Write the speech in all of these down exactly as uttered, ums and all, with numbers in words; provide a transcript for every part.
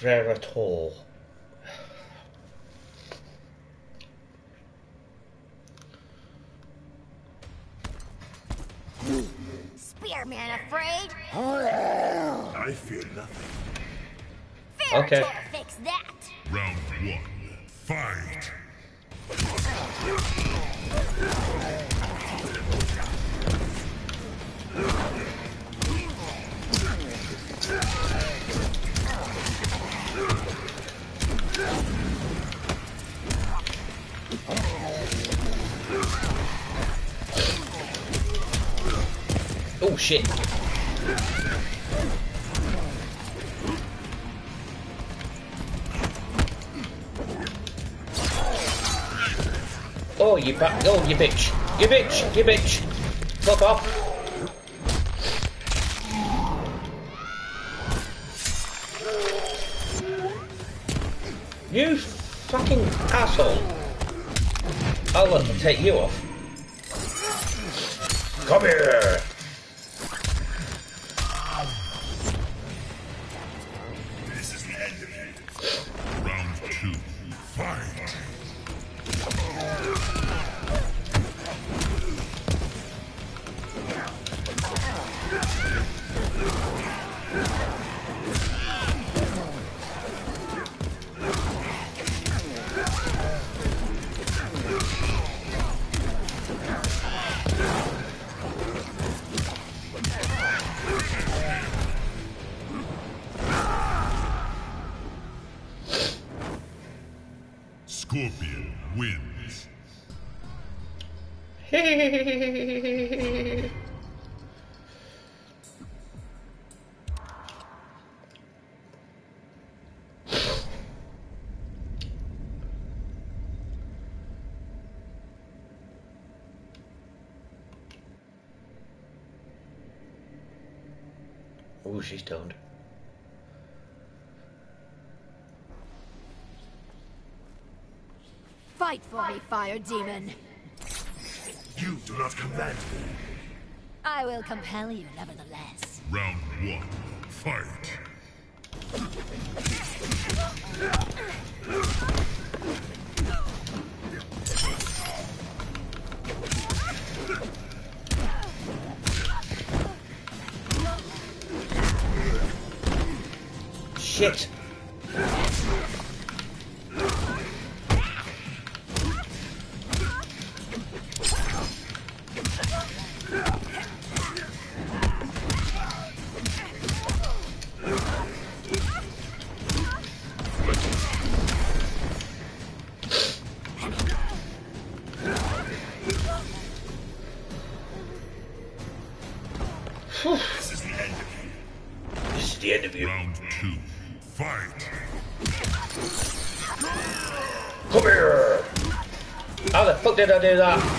Veritol. Spearman afraid? I fear nothing. Okay. Okay. Fix that. Round one. Fight. Oh shit. Oh, you back. Oh, you bitch. You bitch. You bitch. Fuck off. You fucking asshole. I'll let them take you off. Come here. This is the end of it. Round two. Fight. Scorpion wins. Oh, she's stoned. Fight for me, fire demon. You do not command me. I will compel you, nevertheless. Round one. Fight. Shit. This is the end of you. This is the end of you. Round two. Fight. Come here. How the fuck did I do that?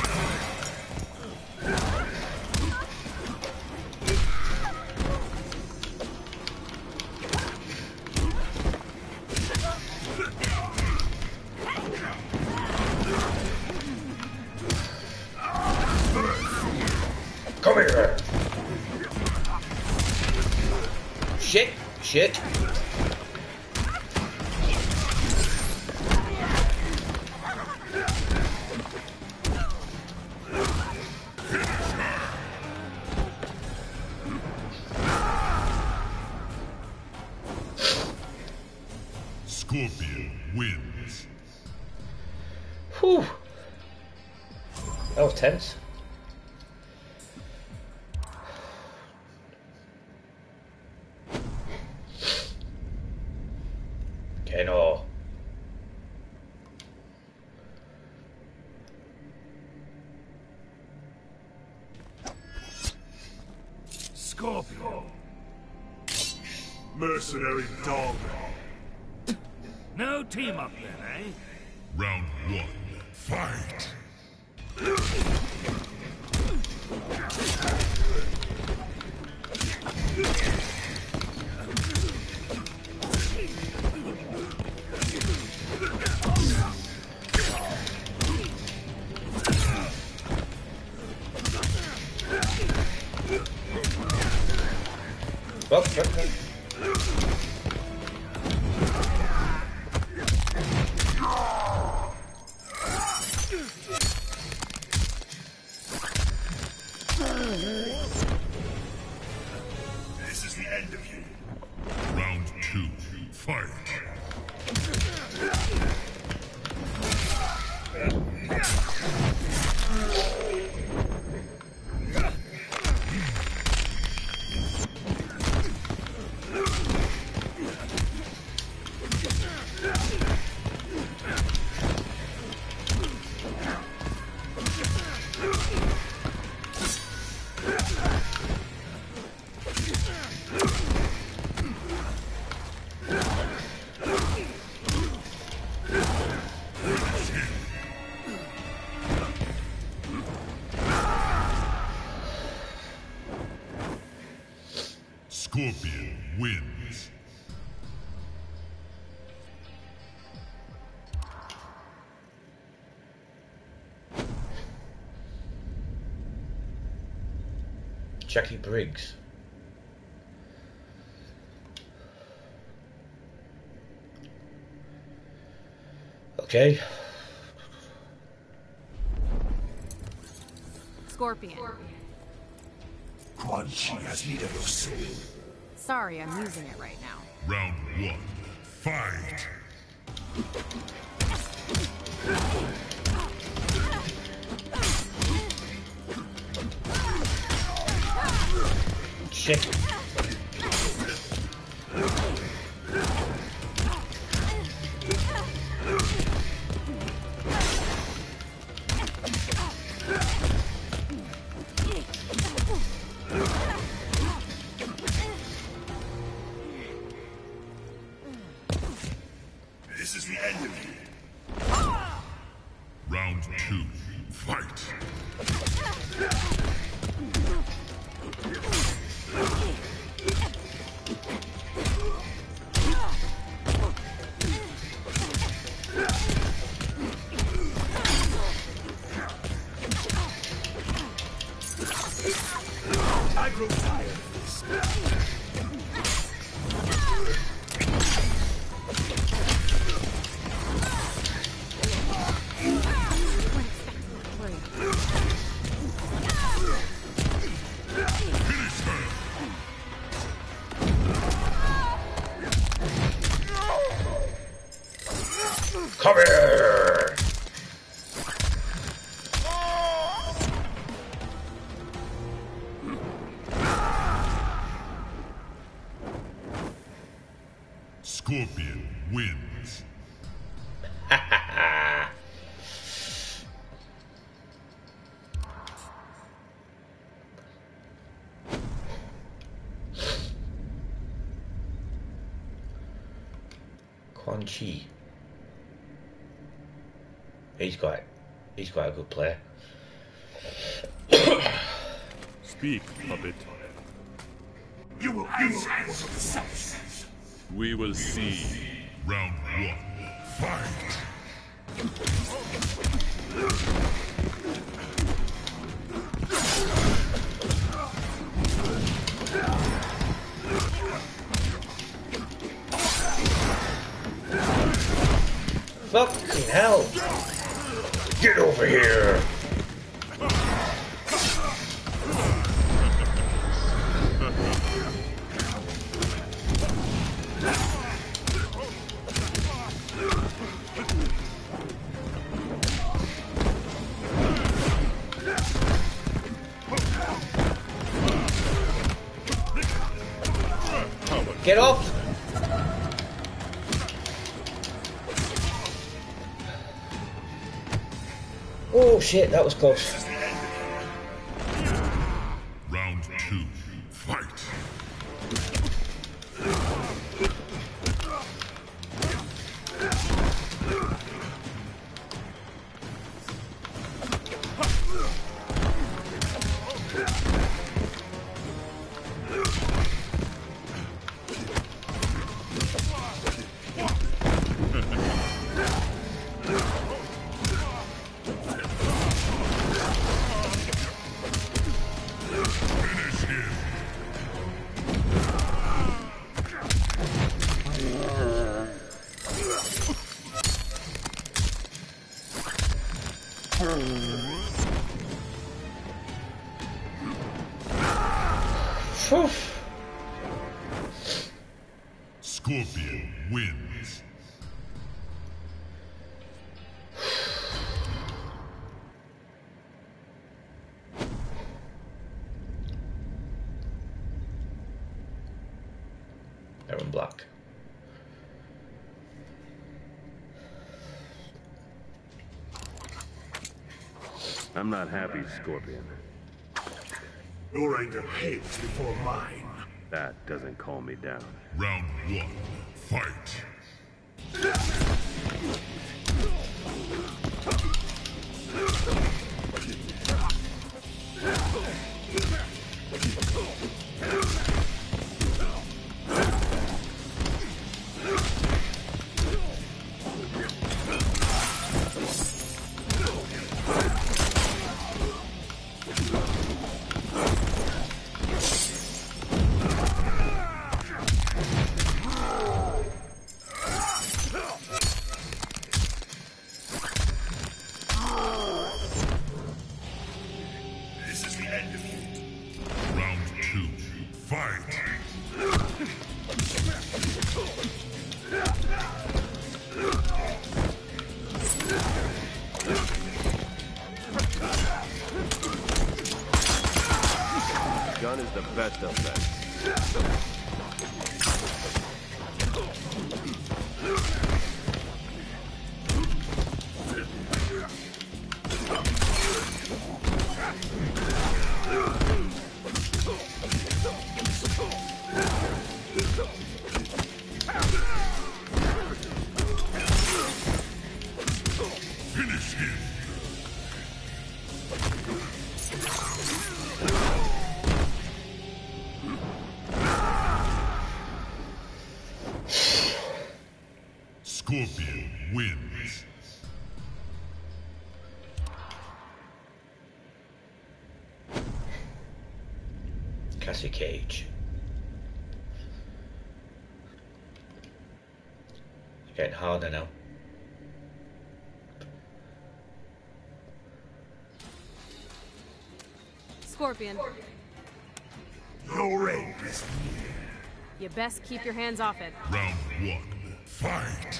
Come here. Shit, shit. Scorpion wins. Whew. That was tense. Okay, no. Scorpion. Mercenary dog. No team up then, eh? Round one. Fight. Well, well, well. Scorpion wins. Jackie Briggs. Okay. Scorpion. Quan Chi has need of your soul. Sorry, I'm using it right now. Round one, fight! Shit. This is the end of you. Round two, fight! I grow tired of this. Finish her! Come here! Scorpion wins. Quan Chi. He's quite, he's quite a good player. Speak, puppet. You will answer for the substance. We will see. Round one, fight! Fucking hell! Get over here! Get off! Oh shit, that was close. Round two, fight! Finish him! Phew. Scorpion wins. Aaron Black. I'm not happy, Scorpion. Your anger hates before mine. That doesn't calm me down. Round one, fight! down is the best offense. Finish him. Scorpion wins. Cassie Cage. It's getting harder now. Scorpion, Your end is near. you best keep your hands off it. Round one. Fight.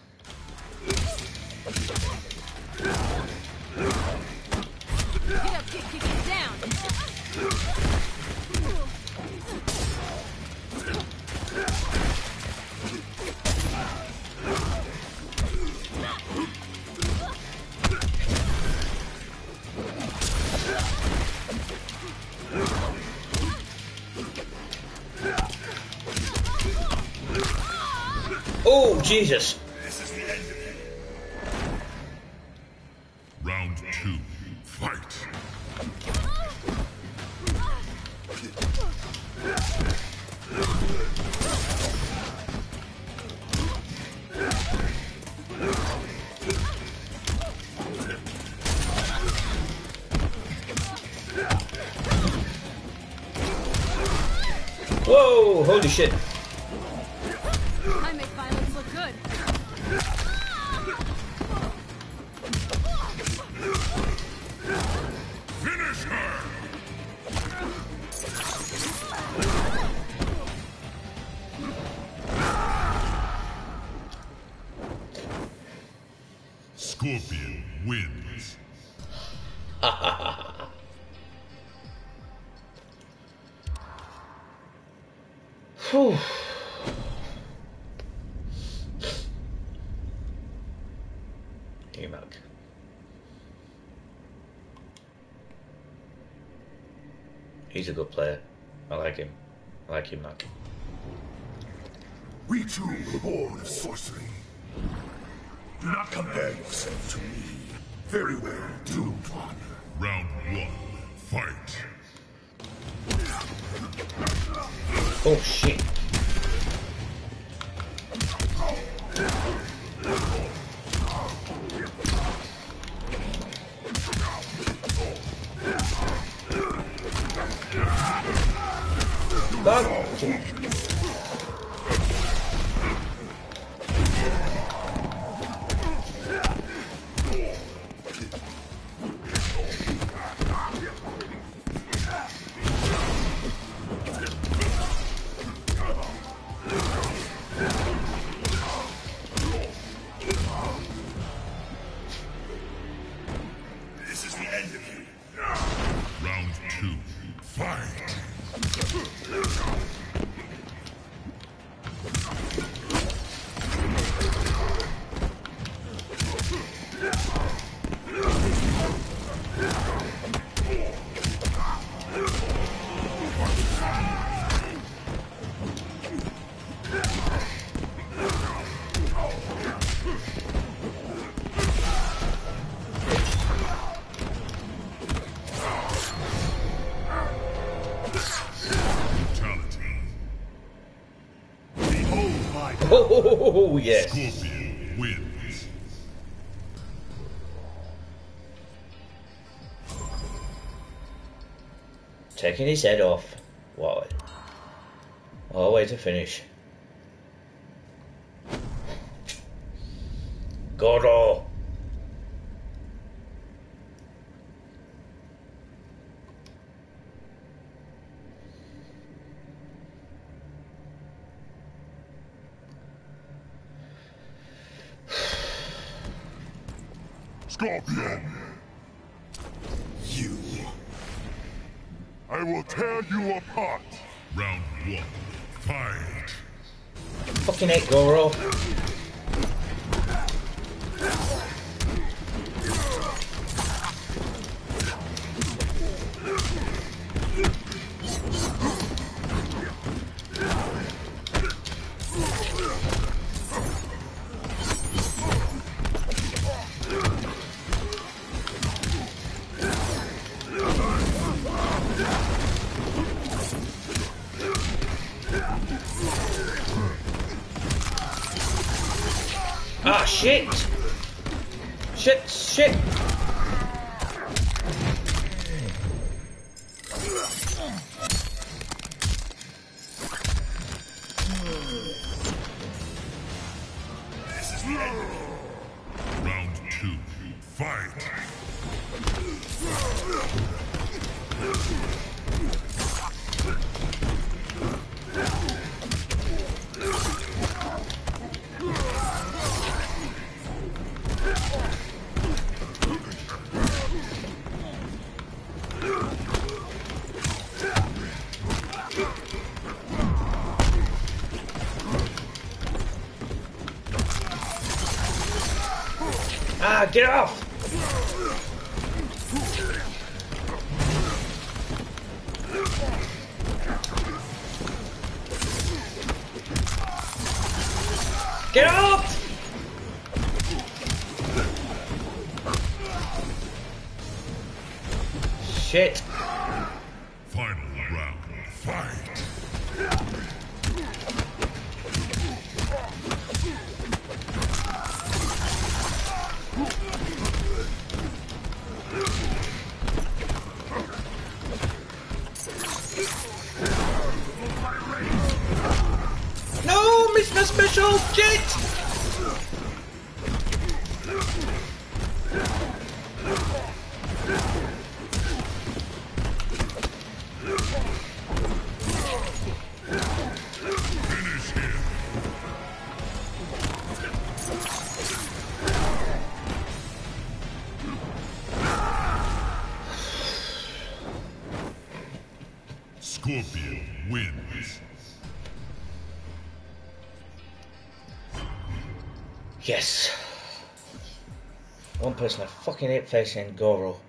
Get up, kick, kick, get down. Oh, Jesus! This is the end of you. Round two. Fight. Whoa! Holy shit! I make violence look good. Finish her. Scorpion wins. Whew. Emac. He's a good player. I like him. I like him, Mac. We two were born of sorcery. Do not compare yourself to me. Very well, doomed one. Round one. Fight. Oh shit! Fuck! This is the end of you. Round two. Fight. Oh yes! Scorpion wins. Taking his head off. What? What a way to finish. Gordo! Scorpion! You I will tear you apart. Round one, fight. Fucking hate Goro. Ah, shit! Shit, shit! This is the end. Round two, fight. Ah, get off! Get off! Shit. Final round, fight. No, Mister Special Jet! Finish him. Scorpion wins. Yes. One person I fucking hate facing Goro.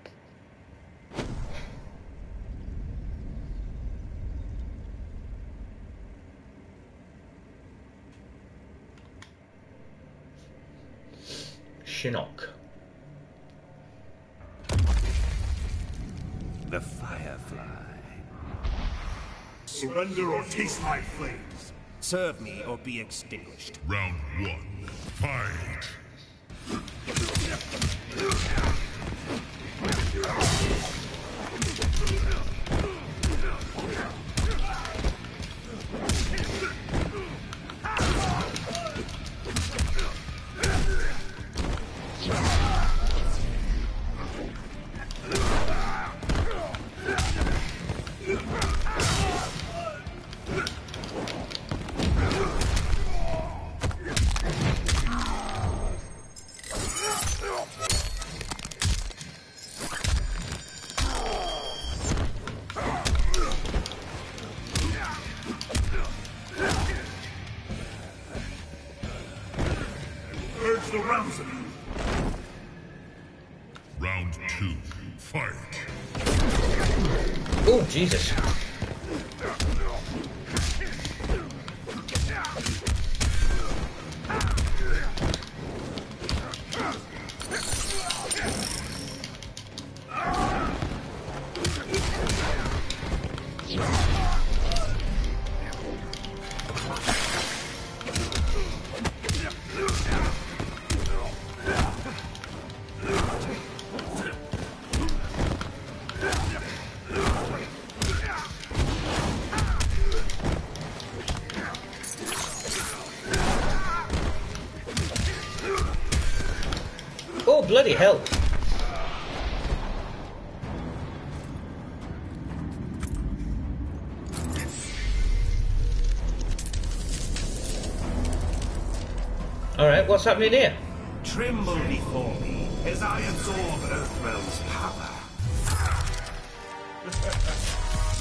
Shinnok. The Firefly. Surrender or taste my flames. Serve me or be extinguished. Round one, fight. Urge the rounds of you. Round two, fight. Oh, Jesus. Oh, bloody hell. Alright, what's happening here? Tremble before me as I absorb Earthrealm's power.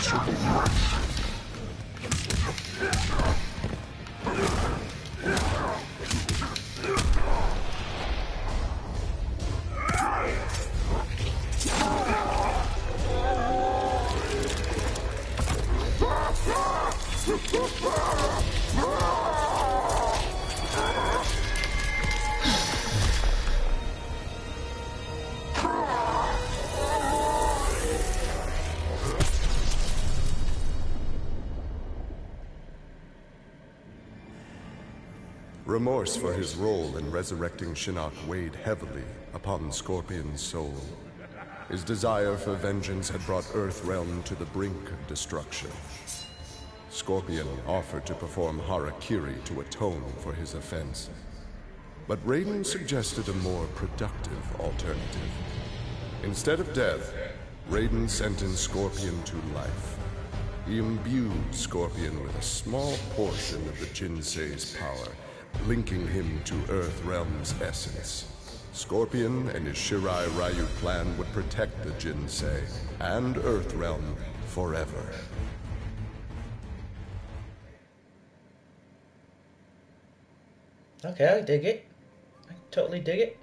Remorse for his role in resurrecting Shinnok weighed heavily upon Scorpion's soul. His desire for vengeance had brought Earthrealm to the brink of destruction. Scorpion offered to perform harakiri to atone for his offense. But Raiden suggested a more productive alternative. Instead of death, Raiden sentenced Scorpion to life. He imbued Scorpion with a small portion of the Jinsei's power, linking him to Earthrealm's essence. Scorpion and his Shirai Ryu clan would protect the Jinsei and Earthrealm forever. Okay, I dig it. I totally dig it.